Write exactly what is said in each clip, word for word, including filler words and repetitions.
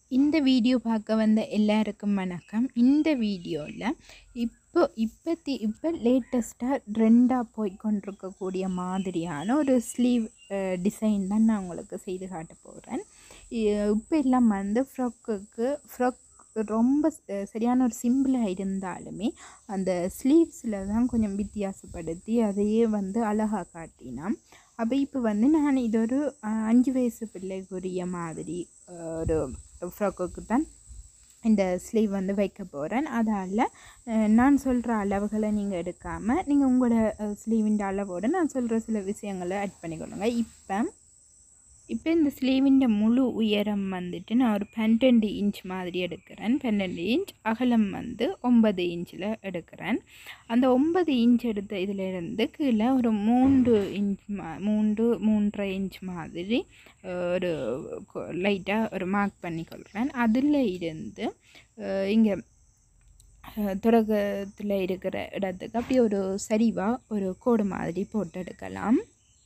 இந்த வீடியோ பார்க்க வந்த எல்லாருக்கும் வணக்கம். இந்த வீடியோவில் இப்போ இப்பத்தி இப்போ லேட்டஸ்ட்டாக ட்ரெண்டாக போய் கொண்டிருக்கக்கூடிய மாதிரியான ஒரு ஸ்லீவ் டிசைன் தான் நான் உங்களுக்கு செய்து காட்ட போகிறேன். இப்போ எல்லாம் வந்து ஃப்ராக்குக்கு ஃப்ராக் ரொம்ப அஹ், சரியான ஒரு சிம்பிளாக இருந்தாலுமே அந்த ஸ்லீவ்ஸில் தான் கொஞ்சம் வித்தியாசப்படுத்தி அதையே வந்து அழகாக காட்டினான். அப்போ இப்போ வந்து நான் இது ஒரு அஹ், அஞ்சு வயசு பிள்ளைக்குரிய மாதிரி அஹ், ஒரு ஃப்ராக்குக்கு தான் இந்த ஸ்லீவ் வந்து வைக்க போகிறேன். அதால் நான் சொல்கிற அளவுகளை நீங்கள் எடுக்காமல் நீங்கள் உங்களோட ஸ்லீவிൻ്റെ அளவோடு நான் சொல்கிற சில விஷயங்களை ஆட் பண்ணிக்கொள்ளுங்க. இப்போ இப்போ இந்த ஸ்லீவின் முழு உயரம் வந்துட்டு நான் ஒரு பன்னெண்டு இன்ச் மாதிரி எடுக்கிறேன். பன்னெண்டு இன்ச் அகலம் வந்து ஒன்பது இன்ச்சில் எடுக்கிறேன். அந்த ஒன்பது இன்ச் எடுத்த இதிலேருந்து கீழே ஒரு மூன்று இன்ச் மா மூன்று மூன்றரை இன்ச் மாதிரி ஒரு லைட்டாக ஒரு மார்க் பண்ணிக்கொள்கிறேன். அதில் இருந்து இங்கே தொடக்கத்தில் இருக்கிற இடத்துக்கு அப்படியே ஒரு சரிவாக ஒரு கோடு மாதிரி போட்டு எடுக்கலாம்.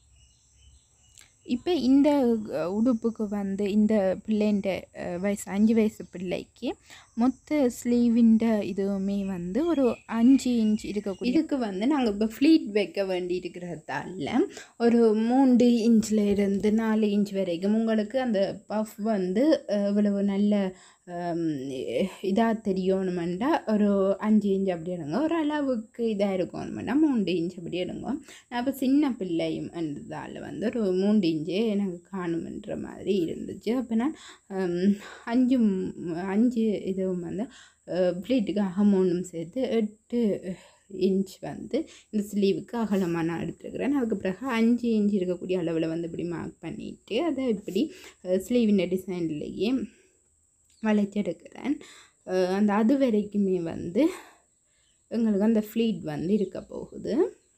இப்போ இந்த உடுப்புக்கு வந்து இந்த பிள்ளைண்ட வயசு அஞ்சு வயசு பிள்ளைக்கு மொத்த ஸ்லீவிൻ്റെ இதுவுமே வந்து ஒரு அஞ்சு இன்ச் இருக்கக்கூடிய இதுக்கு வந்து நாங்கள் இப்போ ஃப்ளீட் வைக்க வேண்டி இருக்கிறதால ஒரு மூன்று இன்ச்சில் இருந்து நாலு இன்ச் வரைக்கும் உங்களுக்கு அந்த பஃப் வந்து இவ்வளவு நல்ல இதாக தெரியணுமெண்டா ஒரு அஞ்சு இன்ச் அப்படி எடுங்க. ஒரு அளவுக்கு இதாக இருக்கணுமெண்டா மூன்று இன்ச் அப்படி எடுங்க. நான் இப்போ சின்ன பிள்ளையும் என்றதால் வந்து ஒரு மூன்று இன்ச்சே எனக்கு காணுமென்ற மாதிரி இருந்துச்சு. அப்போ நான் அஞ்சு அஞ்சு இதுவும் வந்து ப்ளீட்டுக்காக மூணும் சேர்த்து எட்டு இன்ச் வந்து இந்த ஸ்லீவுக்கு அகலமாக நான் எடுத்துருக்கிறேன். அதுக்கு பிறகு அஞ்சு இன்ச் இருக்கக்கூடிய அளவில் வந்து இப்படி மார்க் பண்ணிவிட்டு அதை இப்படி ஸ்லீவின் டிசைன்லேயே வளைச்செடுக்கிறேன். அந்த அது வரைக்குமே வந்து எங்களுக்கு அந்த ஃப்ளீட் வந்து இருக்க போகுது.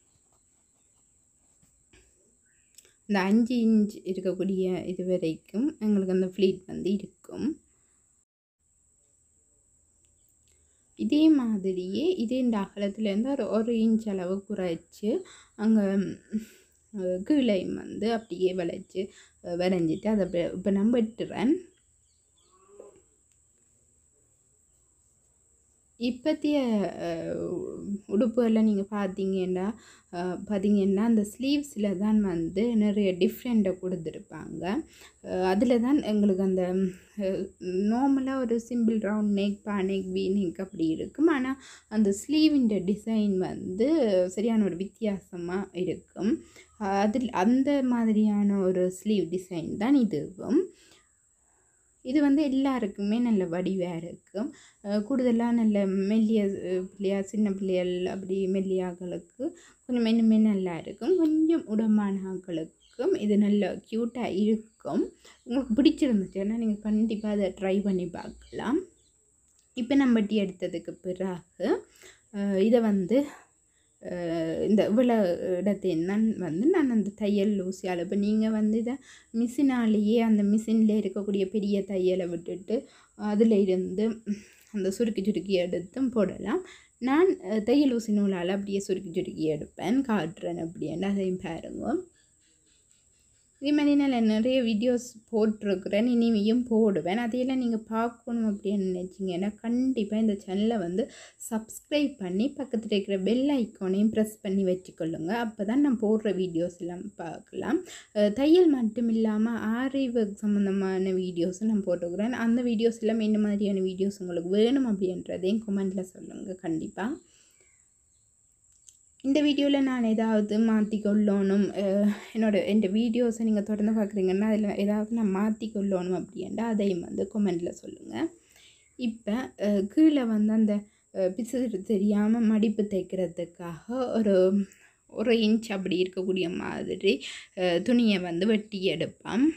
இந்த அஞ்சு இன்ச் இருக்கக்கூடிய இது வரைக்கும் எங்களுக்கு அந்த ஃப்ளீட் வந்து இருக்கும். இதே மாதிரியே இதே இந்த அகலத்துலேருந்து ஒரு ஒரு இன்ச் அளவு குறைச்சி அங்கே கீழையும் வந்து அப்படியே வளைச்சி வரைஞ்சிட்டு அதை இப்போ நான் வெட்டுறேன். இப்போத்திய உடுப்புகளில் நீங்கள் பார்த்தீங்கன்னா பார்த்தீங்கன்னா அந்த ஸ்லீவ்ஸில் தான் வந்து நிறைய டிஃப்ரெண்ட்டை கொடுத்துருப்பாங்க. அதில் தான் எங்களுக்கு அந்த நார்மலாக ஒரு சிம்பிள் ரவுண்ட் நெக் பா நெக் வி நெக் அப்படி இருக்கும். ஆனால் அந்த ஸ்லீவிൻ്റെ டிசைன் வந்து சரியான ஒரு வித்தியாசமாக இருக்கும். அதில் அந்த மாதிரியான ஒரு ஸ்லீவ் டிசைன் தான் இதுவும். இது வந்து எல்லாருக்குமே நல்ல வடிவாக இருக்கும். கூடுதலாக நல்ல மெல்லிய பிள்ளையா சின்ன பிள்ளைகள் அப்படி மெல்லியாக்களுக்கு கொஞ்சம் இன்னுமே நல்லா இருக்கும். கொஞ்சம் உடம்பானவர்களுக்கும் இது நல்ல க்யூட்டாக இருக்கும். உங்களுக்கு பிடிச்சிருந்துச்சுன்னா நீங்கள் கண்டிப்பாக அதை ட்ரை பண்ணி பார்க்கலாம். இப்போ நம்ம டீ எடுத்ததுக்கு பிறகு இதை வந்து இந்த இவ்வளோ இடத்தையும் தான் வந்து நான் அந்த தையல் ஊசியால் இப்போ நீங்கள் வந்து இதை மிஷினாலேயே அந்த மிஷினில் இருக்கக்கூடிய பெரிய தையலை விட்டுட்டு அதில் இருந்து அந்த சுருக்கி சுருக்கி எடுத்தும் போடலாம். நான் தையல் ஊசி நூலால் அப்படியே சுருக்கி சுருக்கி எடுப்பேன், காட்டுறேன் அப்படின்னா அதையும் பாருங்க. இதே மாதிரி நான் நிறைய வீடியோஸ் போட்டிருக்கிறேன், இனிமையும் போடுவேன். அதையெல்லாம் நீங்கள் பார்க்கணும் அப்படின்னு நினச்சிங்கன்னா கண்டிப்பாக இந்த சேனலை வந்து சப்ஸ்கிரைப் பண்ணி பக்கத்தில் இருக்கிற பெல் ஐக்கானையும் ப்ரெஸ் பண்ணி வச்சுக்கொள்ளுங்க. அப்போ தான் நான் போடுற வீடியோஸ் எல்லாம் பார்க்கலாம். தையல் மட்டும் இல்லாமல் ஆரி ஒர்க் சம்மந்தமான வீடியோஸும் நான் போட்டுக்கிறேன். அந்த வீடியோஸ் எல்லாம் என்ன மாதிரியான வீடியோஸ் உங்களுக்கு வேணும் அப்படின்றதையும் கமெண்டில் சொல்லுங்கள். கண்டிப்பாக இந்த வீடியோவில் நான் ஏதாவது மாற்றிக்கொள்ளணும், என்னோட என் வீடியோஸை நீங்கள் தொடர்ந்து பார்க்குறீங்கன்னா அதில் ஏதாவது நான் மாற்றிக்கொள்ளணும் அப்படின்ட்டு அதையும் வந்து கமெண்டில் சொல்லுங்கள். இப்போ கீழே வந்து அந்த பிசு தெரியாமல் மடிப்பு தைக்கிறதுக்காக ஒரு ஒரு இன்ச் அப்படி இருக்கக்கூடிய மாதிரி துணியை வந்து வெட்டி எடுப்பேன்.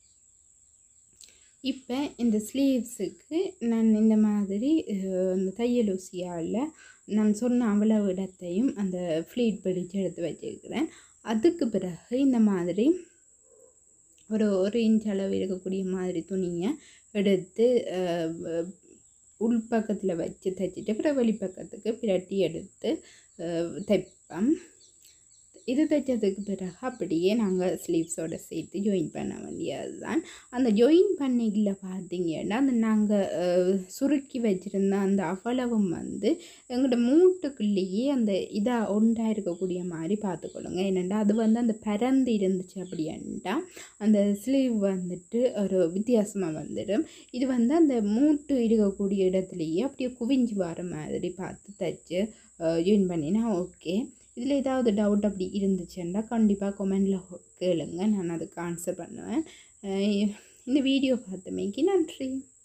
இப்போ இந்த ஸ்லீவ்ஸுக்கு நான் இந்த மாதிரி அந்த தையல் ஊசியால் நான் சொன்ன அவ்வளவு இடத்தையும் அந்த ஃப்ளீட் பிடிச்சு எடுத்து வச்சுருக்கிறேன். அதுக்கு பிறகு இந்த மாதிரி ஒரு ஒரு இன்ச் அளவு இருக்கக்கூடிய மாதிரி துணியை எடுத்து உள்பக்கத்தில் வச்சு தைச்சிட்டு அப்புறம் வெளிப்பக்கத்துக்கு பிரட்டி எடுத்து தைப்பேன். இது தைச்சதுக்கு பிறகு அப்படியே நாங்கள் ஸ்லீவ்ஸோட சேர்த்து ஜாயின் பண்ண வேண்டியது தான். அந்த ஜாயின் பண்ணிக்கல பார்த்தீங்கன்னா அந்த நாங்கள் சுருக்கி வச்சுருந்த அந்த அவ்வளவும் வந்து எங்களோட மூட்டுக்குள்ளேயே அந்த இதாக ஒன்றாக இருக்கக்கூடிய மாதிரி பார்த்துக்கொள்ளுங்க. ஏனெண்டா அது வந்து அந்த பரந்து இருந்துச்சு அப்படின்ட்டா அந்த ஸ்லீவ் வந்துட்டு ஒரு வித்தியாசமாக வந்துடும். இது வந்து அந்த மூட்டு இருக்கக்கூடிய இடத்துலையே அப்படியே குவிஞ்சு வர மாதிரி பார்த்து தைச்சு ஜாயின் பண்ணினா ஓகே. இதில் ஏதாவது டவுட் அப்படி இருந்துச்சுன்னா கண்டிப்பாக கமெண்டில் கேளுங்க, நான் அதுக்கு ஆன்சர் பண்ணுவேன். இந்த வீடியோ பார்த்தமைக்கு நன்றி.